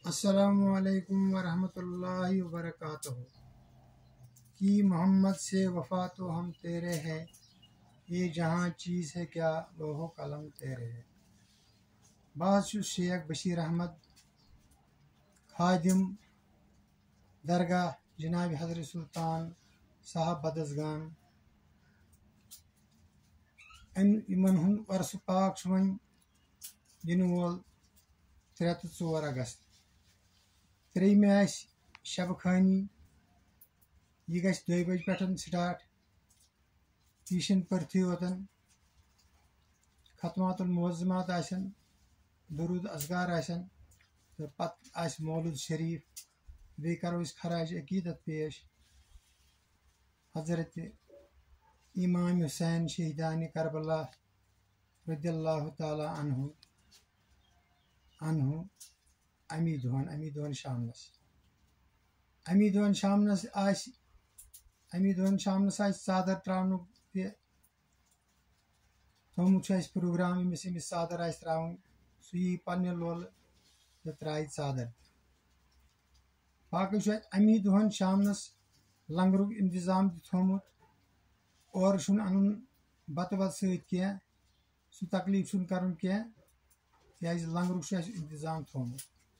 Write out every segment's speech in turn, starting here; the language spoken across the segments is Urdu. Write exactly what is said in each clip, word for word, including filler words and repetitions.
السلام علیکم ورحمۃ اللہ وبرکاتہ۔ کی محمد سے وفا تو ہم تیرے ہے، یہ جہاں چیز ہے کیا لوح و قلم تیرے ہے۔ بعض شیخ بشیر احمد خادم درگاہ جناب حضرت سلطان صاحب بدسگان یمن ہند عرصہ پاک ون ینہٕ وول ترٛےٚ تہٕ ژور اگست۔ ترٛیٚیِمہِ آسہِ شبہٕ خٲنی، یہِ گژھِ دۄیہِ بجہِ پٮ۪ٹھ سٹاٹ، یہِ چھِنہٕ پٔرتھٕے یوتن، ختمات المعظمات آسن، درود اذکار آسن، تہٕ پتہٕ آسہِ مولوٗد شریف، بیٚیہِ کرو أسۍ خراج عقیدت پیش حضرت امام حسین شہیدانِ کربلا رضی اللہ تعالیٰ عنہ عنہ امی دۄہن امی دۄہن شامنس امی دۄہن شامنس آسہِ امی دۄہن شامنس آسہِ ژادر تراونُک تہِ تھومُت چھُ اَسہِ پروگرام، ییٚمِس ییٚمِس ژادر آسہِ تراوٕنۍ سُہ یی پننہِ لولہٕ تہٕ ترایہِ ژادر تہِ۔ باقٕے چھُ اَتہِ امی دۄہن شامنس لنگرُک انتظام تہِ تھومُت، اورٕ چھُنہٕ انُن بتہٕ وتہٕ سۭتۍ کینٛہہ، سُہ تکلیٖف چھُنہٕ کرُن کینٛہہ تِکیٛازِ لنگرُک چھُ اَسہِ انتظام تھومُت۔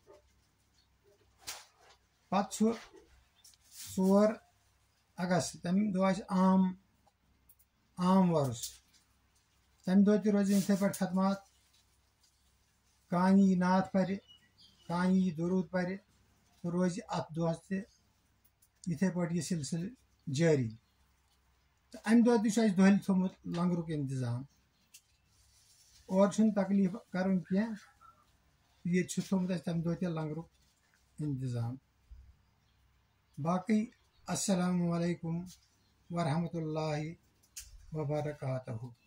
پتہٕ چھُ ژور اگست، تمہِ دۄہ آسہِ عام عام وۄرُس، تمہِ دۄہ تہِ روزن یِتھٕے پٲٹھۍ خدمات، کانٛہہ یی نعت پرِ، کانٛہہ یی درود پرِ، تہٕ روزِ اتھ دۄہس تہِ یِتھٕے پٲٹھۍ یہِ سلسلہٕ جٲری۔ تہٕ امہِ دۄہ تہِ چھُ اَسہِ دۄہلہِ تھومُت لنگرُک انتظام، اورٕ چھُنہٕ تکلیٖف کرُن کینٛہہ، ییٚتہِ چھُ تھومُت اَسہِ تمہِ دۄہ تہِ لنگرُک انتظام۔ باقٕے السلام علیکم ورحمۃ اللہ وبرکاتہ۔